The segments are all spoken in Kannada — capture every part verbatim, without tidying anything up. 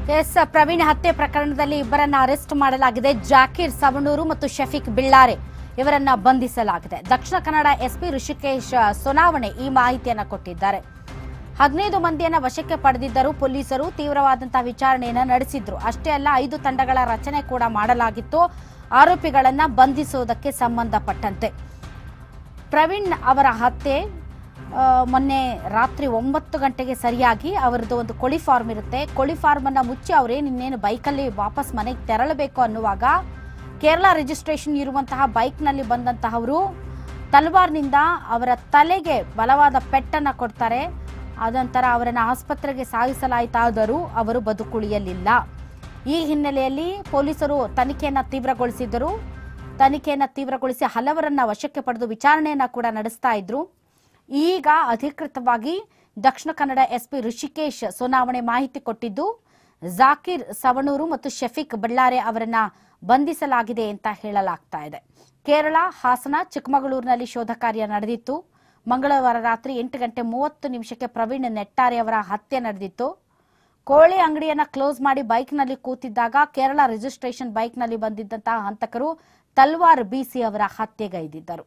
ಎಸ್ ಪ್ರವೀಣ್ ಹತ್ಯೆ ಪ್ರಕರಣದಲ್ಲಿ ಇಬ್ಬರನ್ನ ಅರೆಸ್ಟ್ ಮಾಡಲಾಗಿದೆ. ಜಾಕೀರ್ ಸವಣೂರು ಮತ್ತು ಶಫೀಕ್ ಬಿಳ್ಳಾರೆ ಇವರನ್ನ ಬಂಧಿಸಲಾಗಿದೆ. ದಕ್ಷಿಣ ಕನ್ನಡ ಎಸ್ಪಿ ಋಷಿಕೇಶ್ ಸೋನಾವಣೆ ಈ ಮಾಹಿತಿಯನ್ನ ಕೊಟ್ಟಿದ್ದಾರೆ. ಹದಿನೈದು ಮಂದಿಯನ್ನ ವಶಕ್ಕೆ ಪಡೆದಿದ್ದರು. ಪೊಲೀಸರು ತೀವ್ರವಾದಂತಹ ವಿಚಾರಣೆಯನ್ನ ನಡೆಸಿದ್ರು. ಅಷ್ಟೇ ಅಲ್ಲ, ಐದು ತಂಡಗಳ ರಚನೆ ಕೂಡ ಮಾಡಲಾಗಿತ್ತು ಆರೋಪಿಗಳನ್ನ ಬಂಧಿಸುವುದಕ್ಕೆ ಸಂಬಂಧಪಟ್ಟಂತೆ. ಪ್ರವೀಣ್ ಅವರ ಹತ್ಯೆ ಮೊನ್ನೆ ರಾತ್ರಿ ಒಂಬತ್ತು ಗಂಟೆಗೆ ಸರಿಯಾಗಿ ಅವರದ್ದು ಒಂದು ಕೋಳಿ ಫಾರ್ಮ್ ಇರುತ್ತೆ. ಕೋಳಿ ಫಾರ್ಮ್ ಅನ್ನ ಮುಚ್ಚಿ ಅವರೇನು ಇನ್ನೇನು ಬೈಕಲ್ಲಿ ವಾಪಸ್ ಮನೆಗೆ ತೆರಳಬೇಕು ಅನ್ನುವಾಗ ಕೇರಳ ರಿಜಿಸ್ಟ್ರೇಷನ್ ಇರುವಂತಹ ಬೈಕ್ನಲ್ಲಿ ಬಂದಂತಹವರು ತಲವಾರ್ನಿಂದ ಅವರ ತಲೆಗೆ ಬಲವಾದ ಪೆಟ್ಟನ್ನು ಕೊಡ್ತಾರೆ. ಅದಂತರ ಅವರನ್ನು ಆಸ್ಪತ್ರೆಗೆ ಸಾಗಿಸಲಾಯಿತಾದರೂ ಅವರು ಬದುಕುಳಿಯಲಿಲ್ಲ. ಈ ಹಿನ್ನೆಲೆಯಲ್ಲಿ ಪೊಲೀಸರು ತನಿಖೆಯನ್ನು ತೀವ್ರಗೊಳಿಸಿದ್ದರು. ತನಿಖೆಯನ್ನು ತೀವ್ರಗೊಳಿಸಿ ಹಲವರನ್ನ ವಶಕ್ಕೆ ಪಡೆದು ವಿಚಾರಣೆಯನ್ನ ಕೂಡ ನಡೆಸ್ತಾ ಇದ್ರು. ಈಗ ಅಧಿಕೃತವಾಗಿ ದಕ್ಷಿಣ ಕನ್ನಡ ಎಸ್ಪಿ ಋಷಿಕೇಶ್ ಸೋನಾವಣೆ ಮಾಹಿತಿ ಕೊಟ್ಟಿದ್ದು, ಜಾಕೀರ್ ಸವಣೂರು ಮತ್ತು ಶಫೀಕ್ ಬಳ್ಳಾರೆ ಅವರನ್ನ ಬಂಧಿಸಲಾಗಿದೆ ಅಂತ ಹೇಳಲಾಗ್ತಾ ಇದೆ. ಕೇರಳ, ಹಾಸನ, ಚಿಕ್ಕಮಗಳೂರಿನಲ್ಲಿ ಶೋಧ ಕಾರ್ಯ ನಡೆದಿತ್ತು. ಮಂಗಳವಾರ ರಾತ್ರಿ ಎಂಟು ಗಂಟೆ ಮೂವತ್ತು ನಿಮಿಷಕ್ಕೆ ಪ್ರವೀಣ್ ನೆಟ್ಟಾರೆ ಅವರ ಹತ್ಯೆ ನಡೆದಿತ್ತು. ಕೋಳಿ ಅಂಗಡಿಯನ್ನ ಕ್ಲೋಸ್ ಮಾಡಿ ಬೈಕ್ನಲ್ಲಿ ಕೂತಿದ್ದಾಗ ಕೇರಳ ರಿಜಿಸ್ಟ್ರೇಷನ್ ಬೈಕ್ನಲ್ಲಿ ಬಂದಿದ್ದಂತಹ ಹಂತಕರು ತಲ್ವಾರ್ ಬೀಸಿ ಅವರ ಹತ್ಯೆಗೈದಿದ್ದರು.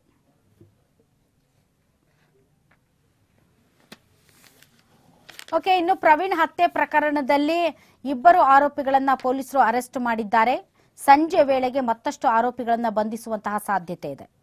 ಓಕೆ, ಇನ್ನು ಪ್ರವೀಣ್ ಹತ್ಯೆ ಪ್ರಕರಣದಲ್ಲಿ ಇಬ್ಬರು ಆರೋಪಿಗಳನ್ನ ಪೊಲೀಸರು ಅರೆಸ್ಟ್ ಮಾಡಿದ್ದಾರೆ. ಸಂಜೆ ವೇಳೆಗೆ ಮತ್ತಷ್ಟು ಆರೋಪಿಗಳನ್ನ ಬಂಧಿಸುವಂತಹ ಸಾಧ್ಯತೆ ಇದೆ.